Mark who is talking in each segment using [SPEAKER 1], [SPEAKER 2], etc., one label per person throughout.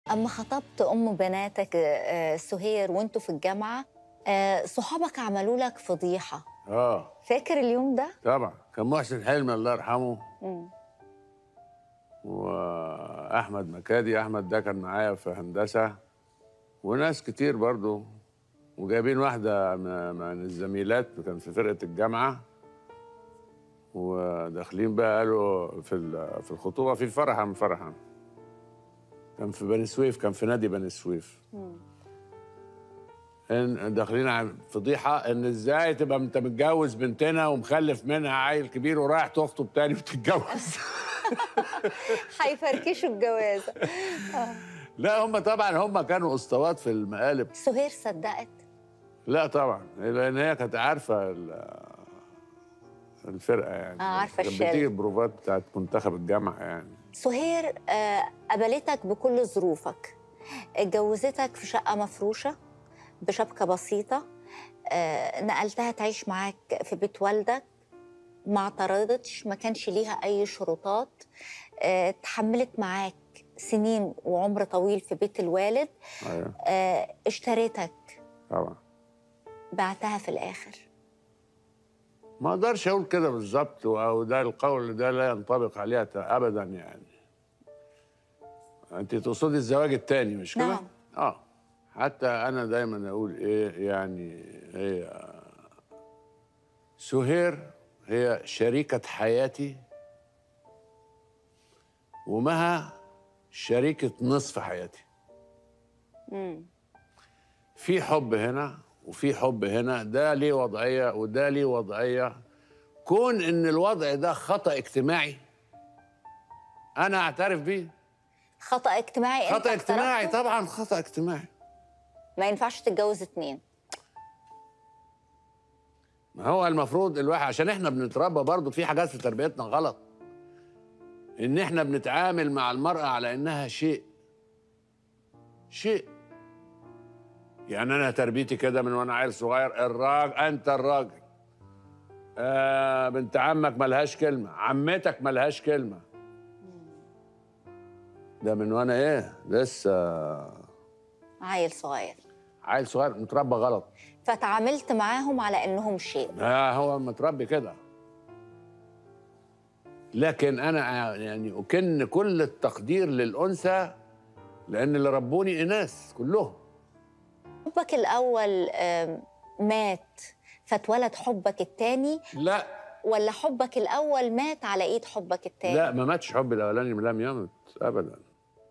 [SPEAKER 1] أما خطبت أم بناتك سهير وأنتوا في الجامعة، صحابك عملوا لك فضيحة. فاكر اليوم ده؟
[SPEAKER 2] طبعا كان محسن حلمي الله يرحمه
[SPEAKER 1] مم.
[SPEAKER 2] واحمد مكادي. احمد ده كان معايا في هندسه وناس كتير برضو، وجايبين واحده من الزميلات كان في فرقه الجامعه، وداخلين بقى قالوا في الخطوبه في فرحه كان في بني سويف، كان في نادي بني سويف. ان داخلين على فضيحه ان ازاي تبقى انت متجوز بنتنا ومخلف منها عيل كبير ورايح تخطب تاني وتتجوز.
[SPEAKER 1] هيفركشوا الجوازة.
[SPEAKER 2] لا هم طبعا هم كانوا اسطوات في المقالب.
[SPEAKER 1] سهير صدقت؟
[SPEAKER 2] لا طبعا، لان هي كانت عارفه الفرقه يعني.
[SPEAKER 1] عارفة
[SPEAKER 2] كانت
[SPEAKER 1] الشارع.
[SPEAKER 2] بتيجي البروفات بتاعت منتخب الجامعه يعني.
[SPEAKER 1] سهير قبلتك بكل ظروفك، اتجوزتك في شقة مفروشة بشبكة بسيطة، نقلتها تعيش معاك في بيت والدك، ما اعترضتش، ما كانش ليها أي شروطات، اتحملت معاك سنين وعمر طويل في بيت الوالد.
[SPEAKER 2] ايوه
[SPEAKER 1] اشتريتك،
[SPEAKER 2] طبعا.
[SPEAKER 1] بعتها في الآخر.
[SPEAKER 2] ما اقدرش اقول كده بالظبط، او ده القول ده لا ينطبق عليها ابدا يعني. انت تقصدي الزواج الثاني مش كده؟
[SPEAKER 1] نعم.
[SPEAKER 2] حتى انا دايما اقول ايه يعني، هي سهير هي شريكة حياتي، ومها شريكة نصف حياتي. في حب هنا وفي حب هنا، ده ليه وضعية وده ليه وضعية. كون ان الوضع ده خطأ اجتماعي انا اعترف بيه.
[SPEAKER 1] خطأ اجتماعي؟
[SPEAKER 2] خطأ
[SPEAKER 1] انت
[SPEAKER 2] اجتماعي
[SPEAKER 1] اقترحته؟
[SPEAKER 2] طبعا، خطأ اجتماعي.
[SPEAKER 1] ما ينفعش تتجوز اتنين.
[SPEAKER 2] ما هو المفروض الواحد، عشان احنا بنتربى برضه في حاجات في تربيتنا غلط، ان احنا بنتعامل مع المرأة على انها شيء. يعني انا تربيتي كده من وانا عيل صغير، الراجل انت الراجل، بنت عمك ملهاش كلمة، عمتك ملهاش كلمة. ده من وانا لسه
[SPEAKER 1] عيل صغير.
[SPEAKER 2] عيل صغير متربى غلط.
[SPEAKER 1] فتعاملت معاهم على انهم شيء.
[SPEAKER 2] هو متربي كده. لكن انا يعني اكن كل التقدير للانثى، لان اللي ربوني اناث كلهم.
[SPEAKER 1] حبك الاول مات فاتولد حبك التاني؟
[SPEAKER 2] لا
[SPEAKER 1] ولا حبك الاول مات على ايد حبك التاني؟
[SPEAKER 2] لا، ما ماتش حب الاولاني، لم يمت ابدا،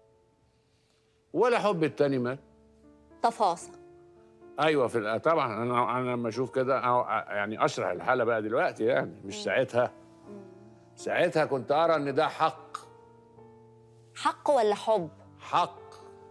[SPEAKER 2] ولا حب التاني مات.
[SPEAKER 1] تفاصيل.
[SPEAKER 2] ايوه طبعا انا لما اشوف كده يعني اشرح الحاله بقى دلوقتي يعني، مش ساعتها. ساعتها كنت ارى ان ده حق.
[SPEAKER 1] حق ولا حب؟
[SPEAKER 2] حق.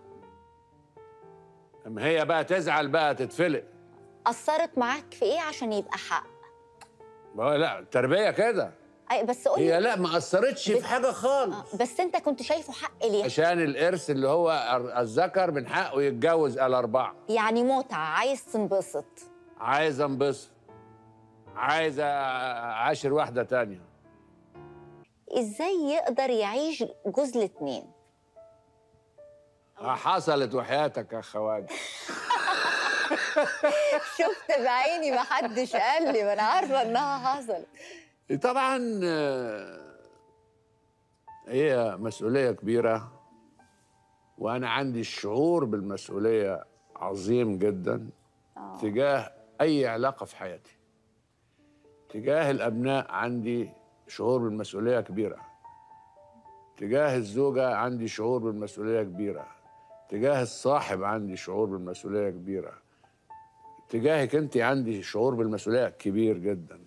[SPEAKER 2] اما هي بقى تزعل بقى تتفلق.
[SPEAKER 1] اثرت معاك في ايه عشان يبقى حق؟
[SPEAKER 2] ما هو لا، التربيه كده.
[SPEAKER 1] اي بس قولي.
[SPEAKER 2] هي لا، ما اثرتش في حاجه خالص.
[SPEAKER 1] بس انت كنت شايفه حق ليه؟
[SPEAKER 2] عشان الارث اللي هو الذكر من حقه يتجوز الاربعه.
[SPEAKER 1] يعني متعه، عايز تنبسط.
[SPEAKER 2] عايز انبسط، عايز اعاشر واحده تانية.
[SPEAKER 1] ازاي يقدر يعيش جوز الاتنين؟
[SPEAKER 2] حصلت وحياتك يا خواجه.
[SPEAKER 1] شفت بعيني، ما حدش قال لي، ما انا عارفه انها حصلت.
[SPEAKER 2] طبعا هي مسؤوليه كبيره، وانا عندي الشعور بالمسؤوليه عظيم جدا. تجاه اي علاقه في حياتي. تجاه الابناء عندي شعور بالمسؤوليه كبيره. تجاه الزوجه عندي شعور بالمسؤوليه كبيره. تجاه الصاحب عندي شعور بالمسؤوليه كبيره. تجاهك انت عندي شعور بالمسؤوليه كبير جدا.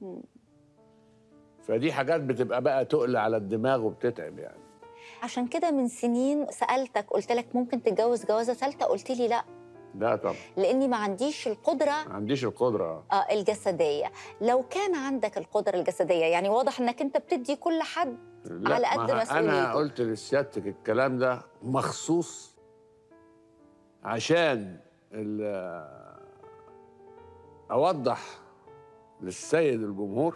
[SPEAKER 2] فدي حاجات بتبقى بقى تقل على الدماغ وبتتعب يعني.
[SPEAKER 1] عشان كده من سنين سألتك، قلت لك ممكن تتجوز جوازة ثالثة، قلت لي لا.
[SPEAKER 2] لا طبعا.
[SPEAKER 1] لأني ما عنديش القدرة.
[SPEAKER 2] ما عنديش القدرة
[SPEAKER 1] الجسدية. لو كان عندك القدرة الجسدية، يعني واضح إنك أنت بتدي كل حد على قد مسؤوليته.
[SPEAKER 2] أنا قلت لسيادتك الكلام ده مخصوص عشان أوضح للسيد الجمهور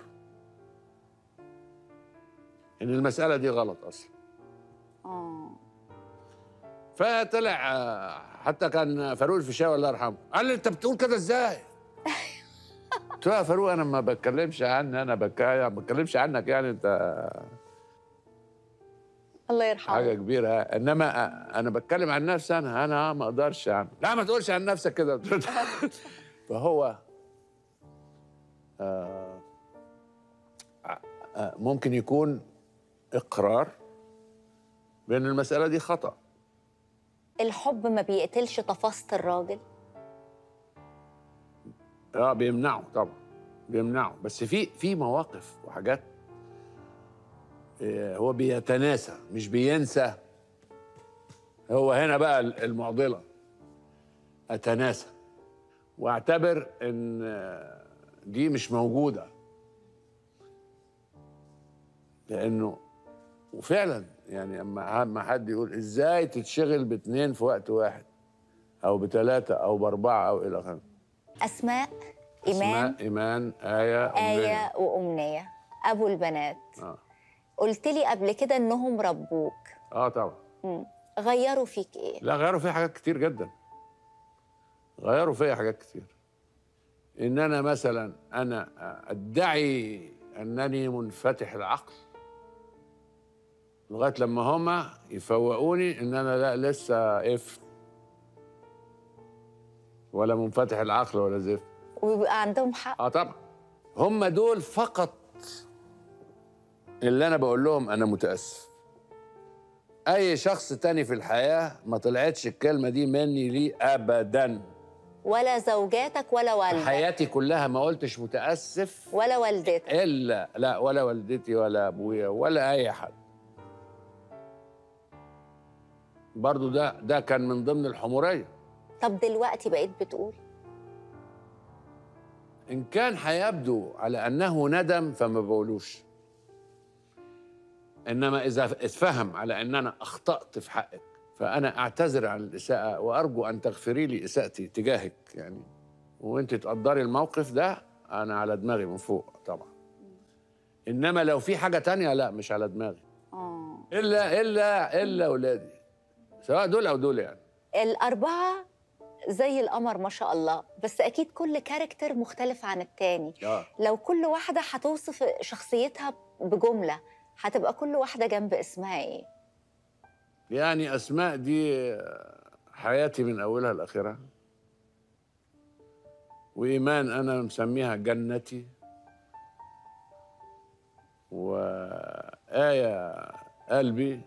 [SPEAKER 2] إن المسألة دي غلط أصلا. فطلع حتى كان فاروق الفيشاوي الله يرحمه قال لي انت بتقول كده ازاي؟ قلت له يا فاروق انا ما بتكلمش عني، انا ما بتكلمش عنك يعني انت
[SPEAKER 1] الله يرحمه.
[SPEAKER 2] حاجه كبيره، انما انا بتكلم عن نفسي، انا ما اقدرش يعني. لا ما تقولش عن نفسك كده. فهو ممكن يكون اقرار بان المساله دي خطأ.
[SPEAKER 1] الحب ما بيقتلش تفاصيل الراجل؟
[SPEAKER 2] بيمنعه طبعا، بيمنعه، بس في مواقف وحاجات هو بيتناسى مش بينسى. هو هنا بقى المعضله، اتناسى واعتبر ان دي مش موجوده، لانه وفعلا يعني اما حد يقول ازاي تتشغل باتنين في وقت واحد او بثلاثه او باربعه او الى اخره.
[SPEAKER 1] أسماء، إيمان،
[SPEAKER 2] إيمان، آية،
[SPEAKER 1] آية وأمنية، أبو البنات. قلت لي قبل كده إنهم ربوك.
[SPEAKER 2] طبعا.
[SPEAKER 1] غيروا فيك إيه؟
[SPEAKER 2] لا غيروا فيا حاجات كتير جدا. غيروا فيا حاجات كتير. إن أنا مثلا أنا أدعي أنني منفتح العقل لغاية لما هما يفوقوني إن أنا لا لسه قفل ولا منفتح العقل ولا زفت.
[SPEAKER 1] ويبقى عندهم حق.
[SPEAKER 2] طبعا. هم دول فقط اللي أنا بقول لهم أنا متأسف. أي شخص تاني في الحياة ما طلعتش الكلمة دي مني ليه أبداً.
[SPEAKER 1] ولا زوجاتك ولا والدك؟
[SPEAKER 2] حياتي كلها ما قلتش متأسف.
[SPEAKER 1] ولا والدتك؟
[SPEAKER 2] لا ولا والدتي ولا أبويا ولا أي حد. برضو ده كان من ضمن الحمورية.
[SPEAKER 1] طب دلوقتي بقيت بتقول؟
[SPEAKER 2] إن كان هيبدو على أنه ندم فما بقولوش. إنما إذا اتفهم على أن أنا أخطأت في حقك فأنا أعتذر عن الإساءة وأرجو أن تغفري لي إساءتي تجاهك يعني، وأنت تقدري الموقف ده، أنا على دماغي من فوق طبعا. إنما لو في حاجة تانية لا مش على دماغي. إلا أولادي سواء دول أو دول يعني.
[SPEAKER 1] الأربعة زي القمر ما شاء الله، بس أكيد كل كاركتر مختلف عن التاني. لو كل واحدة هتوصف شخصيتها بجملة هتبقى كل واحدة جنب اسمها إيه؟
[SPEAKER 2] يعني أسماء دي حياتي من أولها لآخرها، وإيمان أنا مسميها جنتي، وآية قلبي،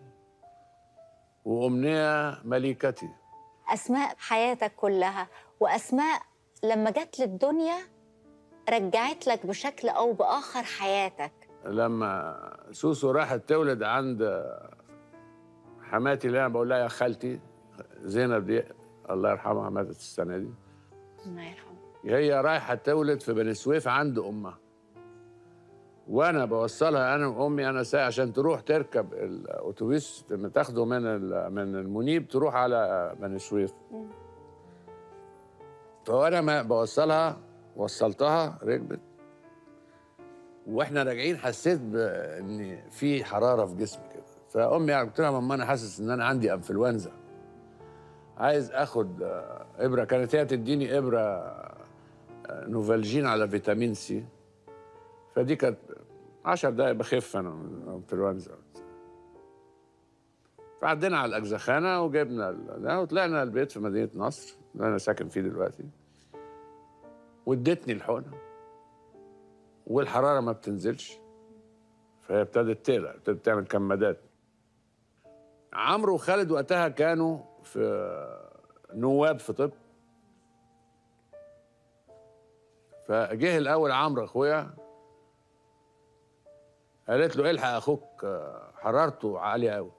[SPEAKER 2] وأمنية مليكتي.
[SPEAKER 1] أسماء حياتك كلها، وأسماء لما جت للدنيا رجعت لك بشكل أو بآخر حياتك.
[SPEAKER 2] لما سوسو راحت تولد عند حماتي اللي أنا بقول لها يا خالتي زينب دي الله يرحمها ماتت السنة دي.
[SPEAKER 1] الله يرحمها.
[SPEAKER 2] هي رايحة تولد في بني سويف عند أمها، وأنا بوصلها أنا وأمي، أنا ساعة عشان تروح تركب الأتوبيس تاخده من المنيب تروح على بني سويف. فأنا ما بوصلها وصلتها ركبت، واحنا راجعين حسيت بان في حراره في جسمي كده. فامي قلت لها ماما انا حاسس ان انا عندي انفلونزا، عايز اخد ابره. كانت هي تديني ابره نوفالجين على فيتامين سي، فدي كانت 10 دقايق بخف انا من الانفلونزا. فعدينا على الاجزخانه وجبنا وطلعنا البيت في مدينه نصر اللي انا ساكن فيه دلوقتي، وادتني الحقنه والحراره ما بتنزلش، فهي ابتدت تقلق، ابتدت تعمل كمادات. عمرو وخالد وقتها كانوا في نواب في طب، فجه الاول عمرو اخويا قالت له الحق اخوك حرارته عاليه قوي،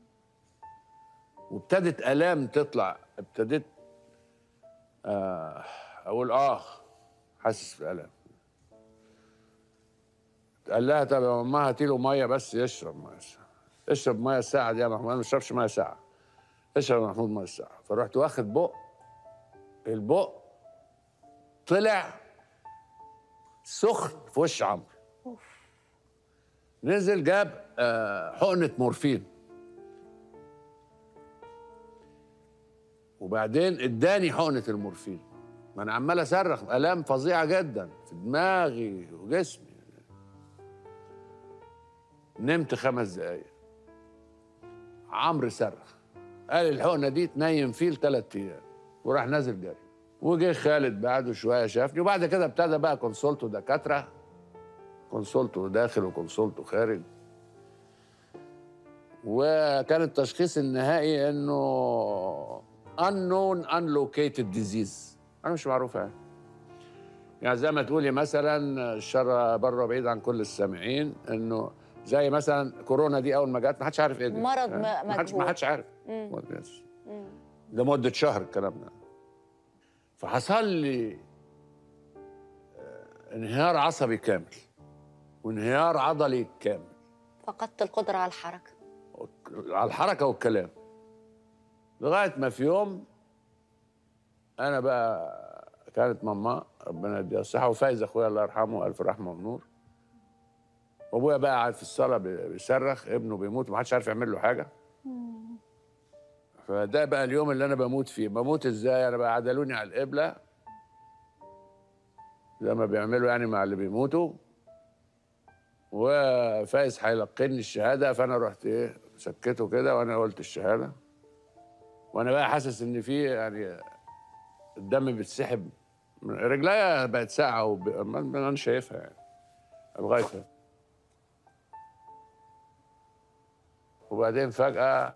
[SPEAKER 2] وابتدت الام تطلع. ابتديت اقول حاسس بالام. قال لها طب يا ماما هاتي له ميه بس يشرب ميه. اشرب ميه ساعه دي يا محمود، ما اشربش ميه ساعه. اشرب يا محمود ميه ساعه. فرحت واخد بق، البق طلع سخن في وش عمرو. نزل جاب حقنه مورفين. وبعدين اداني حقنه المورفين. ما انا عمال اصرخ، الام فظيعه جدا في دماغي وجسمي. نمت 5 دقايق. عمرو صرخ قال الحقنه دي تنيم فيه ل3 ايام، وراح نازل جري. وجه خالد بعده شويه شافني، وبعد كده ابتدى بقى كونسولته دكاتره، كونسولته داخل وكونسولته خارج. وكان التشخيص النهائي انه unknown unlocated disease، انا مش معروف يعني زي ما تقولي مثلا الشر بره بعيد عن كل السامعين، انه زي مثلا كورونا دي اول ما جت ما حدش عارف ايه دي،
[SPEAKER 1] مرض
[SPEAKER 2] ما حدش عارف لمده شهر الكلام ده. فحصل لي انهيار عصبي كامل وانهيار عضلي كامل.
[SPEAKER 1] فقدت القدره على الحركه
[SPEAKER 2] والكلام. لغايه ما في يوم انا بقى كانت ماما ربنا يديها الصحه وفايز اخويا الله يرحمه الف رحمه ونور، وابويا بقى قاعد في الصاله بيصرخ ابنه بيموت ومحدش عارف يعمل له حاجه. فده بقى اليوم اللي انا بموت فيه. بموت ازاي؟ انا بقى عدلوني على القبله زي ما بيعملوا يعني مع اللي بيموتوا، وفايز هيلقني الشهاده، فانا رحت ايه سكته كده وانا قلت الشهاده، وانا بقى حاسس ان في يعني الدم بيتسحب من رجليا، بقت ساقعه انا شايفها يعني لغايه. وبعدين فجاه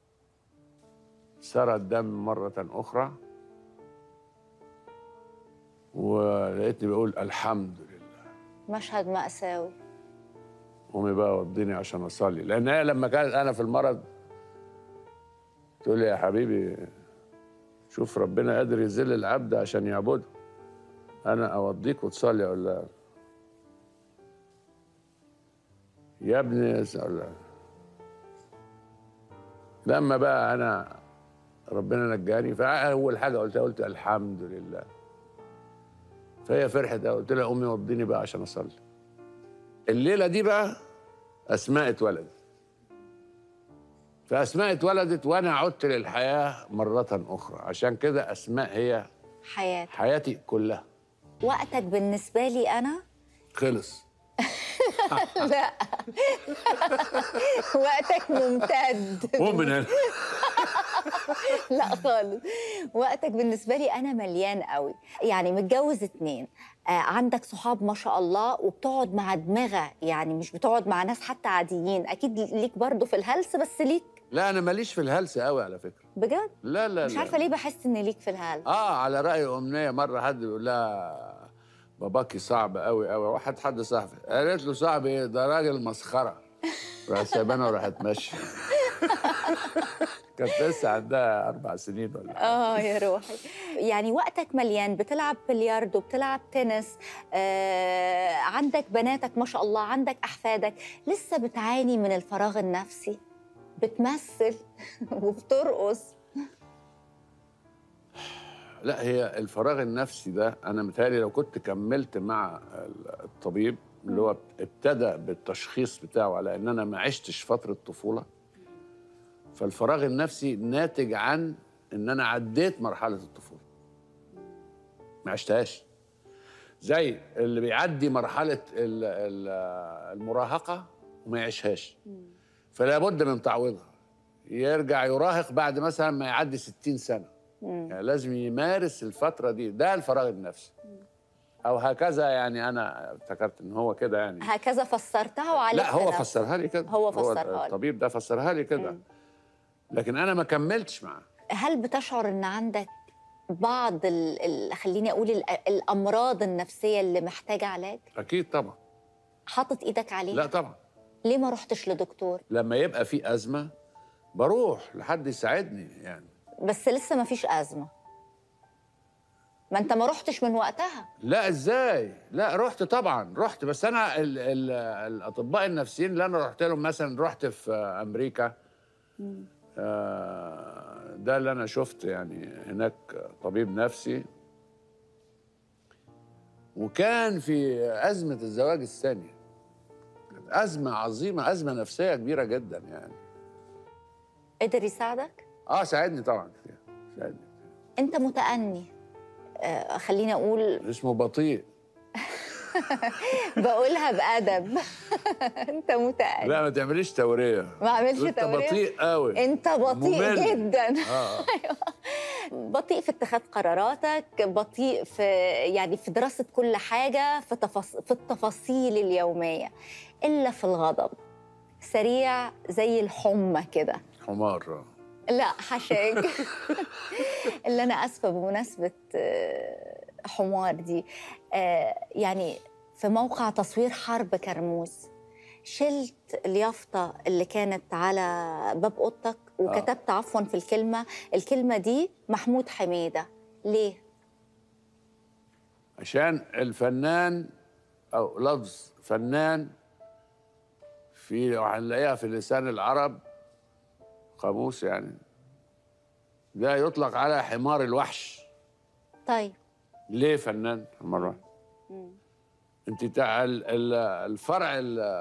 [SPEAKER 2] سرى الدم مره اخرى، ولقيتني بقول الحمد لله.
[SPEAKER 1] مشهد مأساوي.
[SPEAKER 2] قومي بقى وديني عشان اصلي، لان هي لما كانت انا في المرض تقول لي يا حبيبي شوف ربنا قادر يذل العبد عشان يعبده، انا اوديك وتصلي. اقول لها يا ابني لما بقى انا ربنا نجاني، فاول حاجه قلت الحمد لله. فهي فرحت، قلت لها امي وديني بقى عشان اصلي. الليله دي بقى اسماء اتولدت. فاسماء اتولدت وانا عدت للحياه مره اخرى، عشان كده اسماء هي حياتي كلها.
[SPEAKER 1] وقتك بالنسبه لي انا
[SPEAKER 2] خلص.
[SPEAKER 1] لا وقتك ممتد.
[SPEAKER 2] مؤمن.
[SPEAKER 1] لا خالص، وقتك بالنسبه لي انا مليان قوي. يعني متجوز 2، عندك صحاب ما شاء الله، وبتقعد مع دماغه، يعني مش بتقعد مع ناس حتى عاديين. اكيد ليك برضو في الهلس، بس ليك.
[SPEAKER 2] لا انا ماليش في الهلس قوي على فكره.
[SPEAKER 1] بجد؟
[SPEAKER 2] لا
[SPEAKER 1] مش عارفه ليه بحس ان ليك في الهلس.
[SPEAKER 2] على راي امنيه مره حد يقول لها باباكي صعب قوي قوي، حد صاحبي قالت له صعب ايه ده راجل مسخره، راح سايبانا وراحت ماشيه. كانت لسه عندها 4 سنين ولا حاجه.
[SPEAKER 1] يا روحي. يعني وقتك مليان، بتلعب بلياردو، بتلعب تنس، عندك بناتك ما شاء الله، عندك احفادك، لسه بتعاني من الفراغ النفسي، بتمثل وبترقص.
[SPEAKER 2] لا هي الفراغ النفسي ده انا متهيألي لو كنت كملت مع الطبيب اللي هو ابتدى بالتشخيص بتاعه على ان انا ما عشتش فتره طفوله، فالفراغ النفسي ناتج عن ان انا عديت مرحله الطفوله ما عشتهاش. زي اللي بيعدي مرحله المراهقه وما يعيشهاش، فلا بد من تعويضها. يرجع يراهق بعد مثلا ما يعدي 60 سنه، يعني لازم يمارس الفتره دي، ده الفراغ النفسي. او هكذا، يعني انا افتكرت ان هو كده يعني.
[SPEAKER 1] هكذا فسرتها وعليك.
[SPEAKER 2] لا هو فسرها لي كده،
[SPEAKER 1] هو فسرها لي.
[SPEAKER 2] الطبيب ده فسرها لي كده، لكن انا ما كملتش معاه.
[SPEAKER 1] هل بتشعر ان عندك بعض خليني اقول الامراض النفسيه اللي محتاجه علاج؟
[SPEAKER 2] اكيد طبعا.
[SPEAKER 1] حاطط ايدك عليها؟
[SPEAKER 2] لا طبعا.
[SPEAKER 1] ليه ما رحتش لدكتور؟
[SPEAKER 2] لما يبقى في ازمه بروح لحد يساعدني يعني. بس
[SPEAKER 1] لسه ما فيش ازمه، ما انت ما رحتش من وقتها.
[SPEAKER 2] لا ازاي؟ لا رحت طبعا، رحت، بس انا الاطباء النفسيين اللي انا رحت لهم، مثلا رحت في امريكا، ده اللي انا شفت يعني هناك طبيب نفسي، وكان في ازمه الزواج الثاني، كانت ازمه عظيمه، ازمه نفسيه كبيره جدا يعني.
[SPEAKER 1] قدر يساعدك؟
[SPEAKER 2] ساعدني طبعا كتير، ساعدني.
[SPEAKER 1] انت متأني، خليني اقول،
[SPEAKER 2] اسمه بطيء.
[SPEAKER 1] بقولها بأدب. انت متأني.
[SPEAKER 2] لا ما تعمليش توريه.
[SPEAKER 1] ما اعملش
[SPEAKER 2] انت
[SPEAKER 1] تورية.
[SPEAKER 2] بطيء قوي.
[SPEAKER 1] انت بطيء
[SPEAKER 2] ممل.
[SPEAKER 1] جدا.
[SPEAKER 2] اه
[SPEAKER 1] بطيء في اتخاذ قراراتك، بطيء في يعني في دراسة كل حاجة، في التفاصيل اليومية، إلا في الغضب سريع زي الحمى كده.
[SPEAKER 2] حمار.
[SPEAKER 1] لا حشاك. اللي أنا آسفة بمناسبة حمار دي، يعني في موقع تصوير حرب كرموز شلت اليافطة اللي كانت على باب أوضتك وكتبت عفواً في الكلمة دي محمود حميدة. ليه؟
[SPEAKER 2] عشان الفنان او لفظ فنان في هنلاقيها في لسان العرب قاموس يعني، ده يطلق على حمار الوحش.
[SPEAKER 1] طيب
[SPEAKER 2] ليه فنان حمار الوحش؟ انت الفرع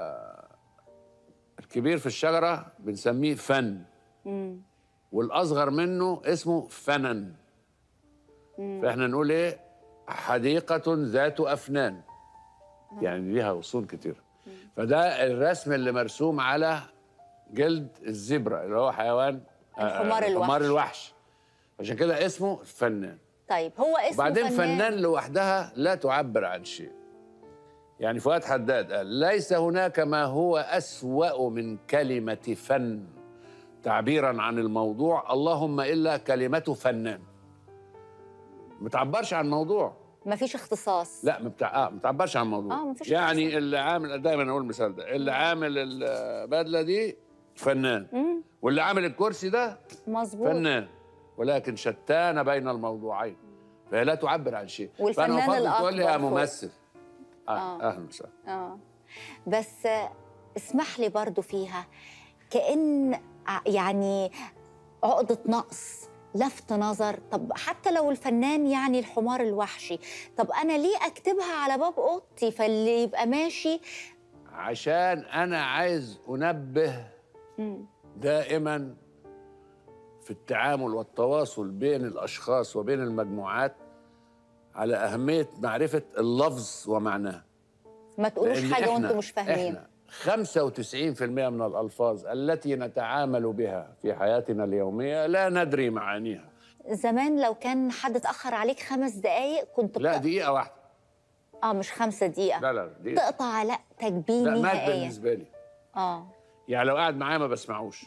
[SPEAKER 2] الكبير في الشجره بنسميه فن، والاصغر منه اسمه فنن. فاحنا نقول ايه؟ حديقه ذات افنان، يعني ليها اصول كتير. فده الرسم اللي مرسوم على جلد الزبرة اللي هو حيوان
[SPEAKER 1] الحمار
[SPEAKER 2] الوحش. عشان كده اسمه فنان.
[SPEAKER 1] طيب هو اسمه
[SPEAKER 2] وبعدين فنان لوحدها لا تعبر عن شيء. يعني فؤاد حداد قال ليس هناك ما هو أسوأ من كلمة فن تعبيرا عن الموضوع، اللهم إلا كلمة فنان. ما تعبرش عن الموضوع،
[SPEAKER 1] ما فيش اختصاص.
[SPEAKER 2] لا ما بتعبرش عن الموضوع.
[SPEAKER 1] مفيش
[SPEAKER 2] يعني
[SPEAKER 1] اختصاص.
[SPEAKER 2] اللي عامل، دايما اقول المثال ده، اللي عامل البدله دي فنان، واللي عامل الكرسي ده
[SPEAKER 1] مظبوط
[SPEAKER 2] فنان، ولكن شتان بين الموضوعين، فهي لا تعبر عن شيء.
[SPEAKER 1] والفنان
[SPEAKER 2] فانا افضل تقول لي يا
[SPEAKER 1] الأكبر
[SPEAKER 2] ممثل. اهلا وسهلا.
[SPEAKER 1] بس اسمح لي برضو فيها كأن يعني عقدة نقص، لفت نظر. طب حتى لو الفنان يعني الحمار الوحشي، طب أنا ليه أكتبها على باب أوضتي فاللي يبقى ماشي؟
[SPEAKER 2] عشان أنا عايز أنبه دائما في التعامل والتواصل بين الأشخاص وبين المجموعات على أهمية معرفة اللفظ ومعناه.
[SPEAKER 1] ما تقولوش حاجة وأنتم مش فاهمين.
[SPEAKER 2] إحنا 95% من الألفاظ التي نتعامل بها في حياتنا اليومية لا ندري معانيها.
[SPEAKER 1] زمان لو كان حد اتأخر عليك 5 دقايق كنت
[SPEAKER 2] لا دقيقة واحدة.
[SPEAKER 1] مش 5 دقيقة.
[SPEAKER 2] لا دقيقة.
[SPEAKER 1] تقطع علاقتك بيه
[SPEAKER 2] لا
[SPEAKER 1] نهائيا.
[SPEAKER 2] مات بالنسبة لي. يعني لو قاعد معايا ما بسمعوش.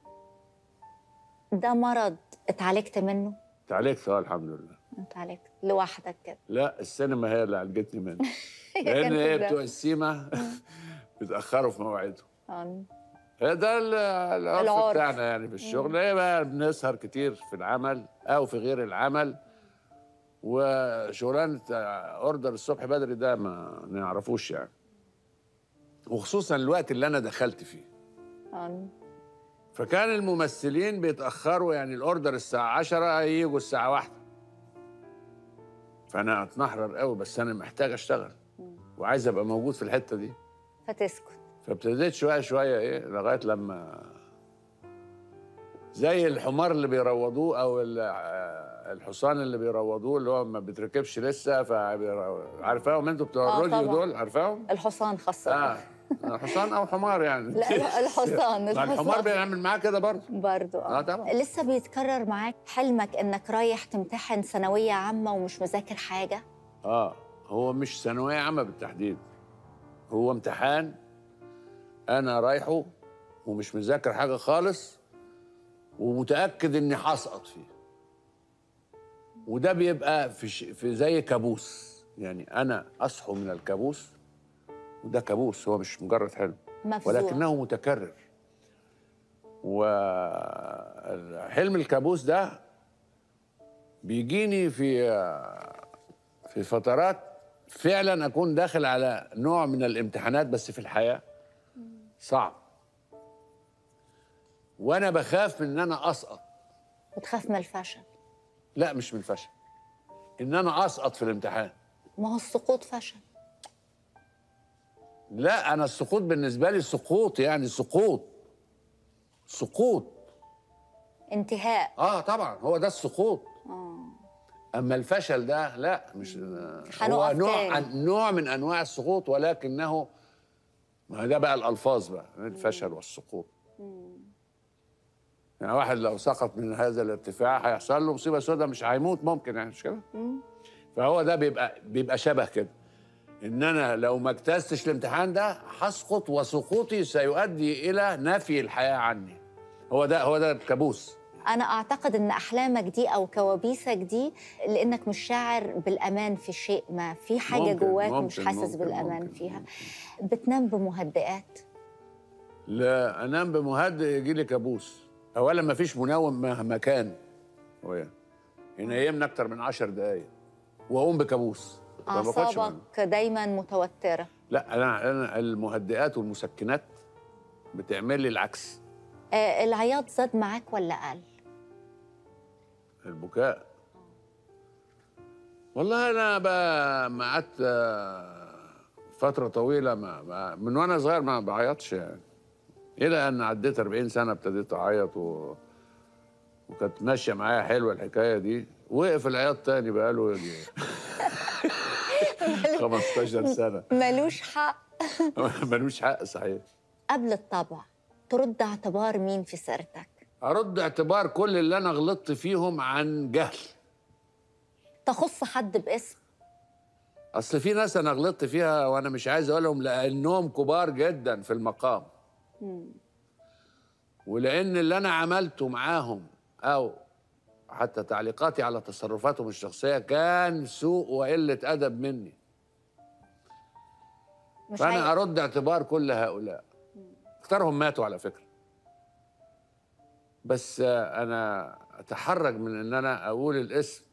[SPEAKER 1] ده مرض اتعالجت منه؟
[SPEAKER 2] اتعالجت الحمد لله.
[SPEAKER 1] اتعالجت لوحدك كده؟
[SPEAKER 2] لا السينما هي اللي عالجتني منه. لأن ايه بتوع السيما بيتأخروا في موعدهم. ده العرف بتاعنا يعني في الشغل. ايه بقى بنسهر كتير في العمل او في غير العمل، وشغلانه اوردر الصبح بدري ده ما نعرفوش يعني، وخصوصا الوقت اللي انا دخلت فيه. فكان الممثلين بيتاخروا، يعني الاوردر الساعه 10 ييجوا الساعه 1، فانا اتنحرر قوي، بس انا محتاج اشتغل وعايز ابقى موجود في الحته دي،
[SPEAKER 1] فتسكت.
[SPEAKER 2] فابتديت شويه شويه ايه لغايه لما زي الحمار اللي بيروضوه او الحصان اللي بيروضوه اللي هو ما بيتركبش لسه، عارفاهم انتوا بتوع الراديو دول؟ عارفاهم؟
[SPEAKER 1] الحصان خاصة.
[SPEAKER 2] حصان او حمار يعني.
[SPEAKER 1] لا الحصان.
[SPEAKER 2] الحمار بيعمل معاه كده برضه. طبعا.
[SPEAKER 1] لسه بيتكرر معاك حلمك انك رايح تمتحن ثانوية عامة ومش مذاكر حاجة؟
[SPEAKER 2] هو مش ثانوية عامة بالتحديد، هو امتحان انا رايحه ومش مذاكر حاجة خالص ومتأكد اني هسقط فيه، وده بيبقى في زي كابوس، يعني انا اصحو من الكابوس، وده كابوس، هو مش مجرد حلم
[SPEAKER 1] مفزوع.
[SPEAKER 2] ولكنه متكرر. وحلم الكابوس ده بيجيني في فترات فعلا اكون داخل على نوع من الامتحانات بس في الحياة صعب، وانا بخاف من ان انا اسقط.
[SPEAKER 1] بتخاف من الفشل؟
[SPEAKER 2] لا مش من الفشل، ان انا اسقط في الامتحان.
[SPEAKER 1] ما هو السقوط فشل.
[SPEAKER 2] لا انا السقوط بالنسبه لي سقوط، يعني سقوط
[SPEAKER 1] انتهاء.
[SPEAKER 2] طبعا هو ده السقوط. اما الفشل ده لا، مش هو
[SPEAKER 1] هنقف
[SPEAKER 2] نوع
[SPEAKER 1] تاني.
[SPEAKER 2] نوع من انواع السقوط، ولكنه ما ده بقى الالفاظ بقى، الفشل والسقوط. يعني واحد لو سقط من هذا الارتفاع هيحصل له مصيبه سوداء، مش هيموت ممكن، يعني مش كده؟ فهو ده بيبقى شبه كده، ان انا لو ما اجتزتش الامتحان ده هسقط، وسقوطي سيؤدي الى نفي الحياه عني. هو ده الكابوس.
[SPEAKER 1] أنا أعتقد إن أحلامك دي أو كوابيسك دي لأنك مش شاعر بالأمان في شيء ما، في حاجة جواك مش حاسس بالأمان فيها. بتنام بمهدئات؟
[SPEAKER 2] لا، انام بمهدئ يجي لي كابوس. اولا ما فيش منوم مهما كان، هو ينيمني اكتر من 10 دقايق واقوم بكابوس. ما باخدش
[SPEAKER 1] أعصابك دايما متوترة؟
[SPEAKER 2] لا، انا المهدئات والمسكنات بتعمل لي العكس.
[SPEAKER 1] العياط زاد معاك ولا قل؟
[SPEAKER 2] البكاء، والله انا ما قعدت فتره طويله من وانا صغير ما بعيطش يعني، الى ان عديت 40 سنه ابتديت اعيط وكانت ماشيه معايا حلوه الحكايه دي. وقف العياط تاني بقاله يجي 15 سنه.
[SPEAKER 1] ملوش حق.
[SPEAKER 2] ملوش حق صحيح.
[SPEAKER 1] قبل الطبع ترد اعتبار مين في سيرتك؟
[SPEAKER 2] ارد اعتبار كل اللي انا غلطت فيهم عن جهل.
[SPEAKER 1] تخص حد باسم؟
[SPEAKER 2] اصل في ناس انا غلطت فيها وانا مش عايز اقولهم لانهم كبار جدا في المقام، ولان اللي انا عملته معاهم او حتى تعليقاتي على تصرفاتهم الشخصيه كان سوء وقله ادب مني. فانا ارد اعتبار كل هؤلاء. اكثرهم ماتوا على فكره، بس انا اتحرج من ان انا اقول الاسم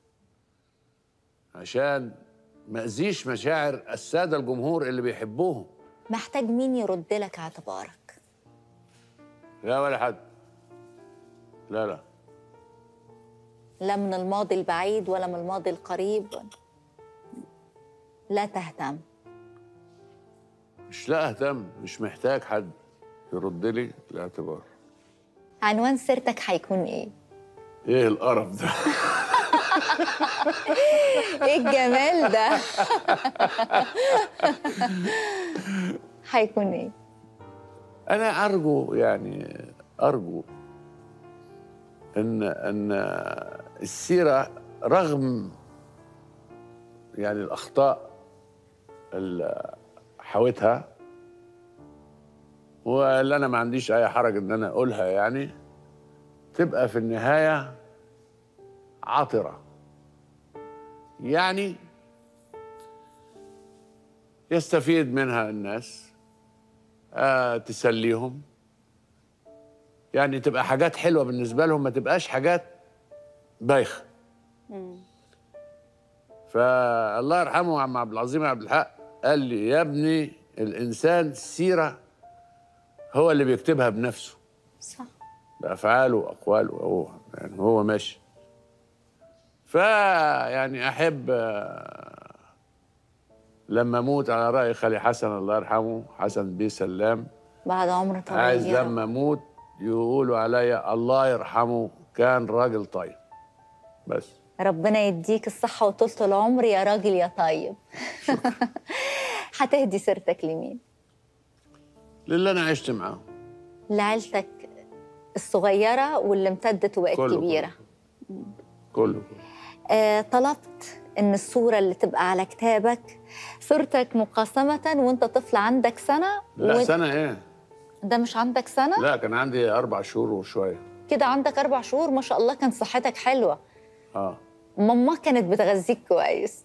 [SPEAKER 2] عشان ما اذيش مشاعر الساده الجمهور اللي بيحبوهم.
[SPEAKER 1] محتاج مين يرد لك اعتبارك؟
[SPEAKER 2] لا ولا حد. لا لا.
[SPEAKER 1] لا من الماضي البعيد ولا من الماضي القريب؟ لا تهتم؟
[SPEAKER 2] مش لا اهتم، مش محتاج حد يرد لي الاعتبار.
[SPEAKER 1] عنوان سيرتك هيكون ايه؟
[SPEAKER 2] ايه القرف ده؟
[SPEAKER 1] ايه الجمال ده؟ هيكون ايه؟
[SPEAKER 2] انا ارجو ان السيره رغم يعني الاخطاء اللي حاوتها، واللي انا ما عنديش اي حرج ان انا اقولها، يعني تبقى في النهايه عطره، يعني يستفيد منها الناس، تسليهم، يعني تبقى حاجات حلوه بالنسبه لهم، ما تبقاش حاجات بايخه. فالله يرحمه عم عبد العظيم عبد الحق قال لي: يا ابني الانسان سيره هو اللي بيكتبها بنفسه،
[SPEAKER 1] صح،
[SPEAKER 2] بافعاله واقواله، هو ماشي. فيعني احب لما اموت على راي خالي حسن الله يرحمه، حسن بيه سلام،
[SPEAKER 1] بعد عمر طويل،
[SPEAKER 2] عايز لما اموت يقولوا عليا الله يرحمه كان راجل طيب. بس
[SPEAKER 1] ربنا يديك الصحة وطولة العمر يا راجل يا طيب. هتهدي سيرتك لمين؟
[SPEAKER 2] للي انا عشت معاهم،
[SPEAKER 1] لعيلتك الصغيرة واللي امتدت وبقت كبيرة.
[SPEAKER 2] كله.
[SPEAKER 1] طلبت إن الصورة اللي تبقى على كتابك صورتك مقاسمة وأنت طفل عندك سنة.
[SPEAKER 2] لا سنة إيه؟
[SPEAKER 1] ده مش عندك سنة؟
[SPEAKER 2] لا، كان عندي 4 شهور وشوية
[SPEAKER 1] كده. عندك 4 شهور ما شاء الله، كان صحتك حلوة. ماما كانت بتغذيك كويس.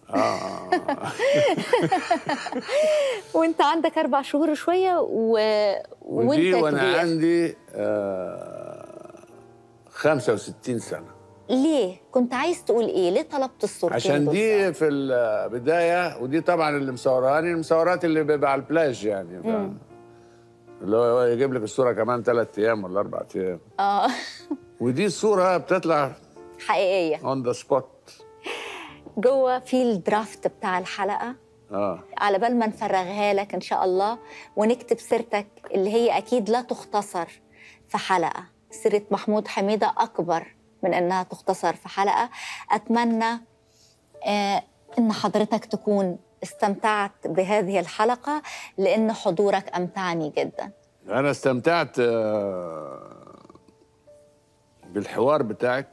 [SPEAKER 1] وانت عندك 4 شهور وشوية وانت كبير.
[SPEAKER 2] وانا عندي 65 سنة.
[SPEAKER 1] ليه؟ كنت عايز تقول ايه؟ ليه طلبت الصورتين
[SPEAKER 2] عشان دي في البداية، ودي طبعا اللي مصوراني المصورات اللي بيبقى على البلاج، يعني اللي هو يجيب لك الصورة كمان 3 أيام ولا 4 أيام. ودي الصورة بتطلع
[SPEAKER 1] حقيقية
[SPEAKER 2] اون ذا سبوت.
[SPEAKER 1] جوه في الدرافت بتاع الحلقة. على بال ما نفرغها لك إن شاء الله ونكتب سيرتك اللي هي أكيد لا تختصر في حلقة. سيرة محمود حميدة أكبر من أنها تختصر في حلقة. أتمنى إن حضرتك تكون استمتعت بهذه الحلقة، لأن حضورك أمتعني جدا.
[SPEAKER 2] أنا استمتعت بالحوار بتاعك،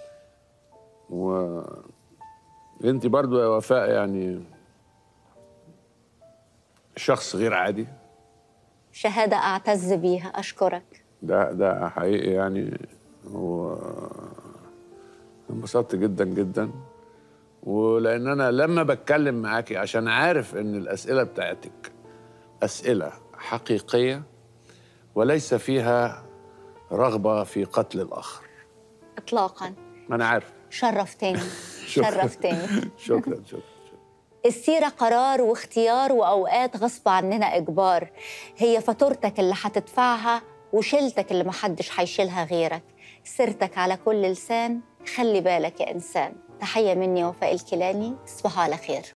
[SPEAKER 2] وانت برضو يا وفاء يعني شخص غير عادي.
[SPEAKER 1] شهادة أعتز بيها، أشكرك.
[SPEAKER 2] ده حقيقي يعني. انبسطت جدا جدا، ولأن أنا لما بتكلم معاكي عشان عارف إن الأسئلة بتاعتك أسئلة حقيقية وليس فيها رغبة في قتل الآخر
[SPEAKER 1] إطلاقاً.
[SPEAKER 2] ما أنا عارف.
[SPEAKER 1] شرفتني.
[SPEAKER 2] شكراً.
[SPEAKER 1] شرفتني.
[SPEAKER 2] شكرا.
[SPEAKER 1] السيرة قرار واختيار، وأوقات غصب عننا إجبار. هي فاتورتك اللي هتدفعها، وشيلتك اللي محدش هيشيلها غيرك. سيرتك على كل لسان، خلي بالك يا إنسان. تحية مني وفاء الكيلاني، تصبحوا على خير.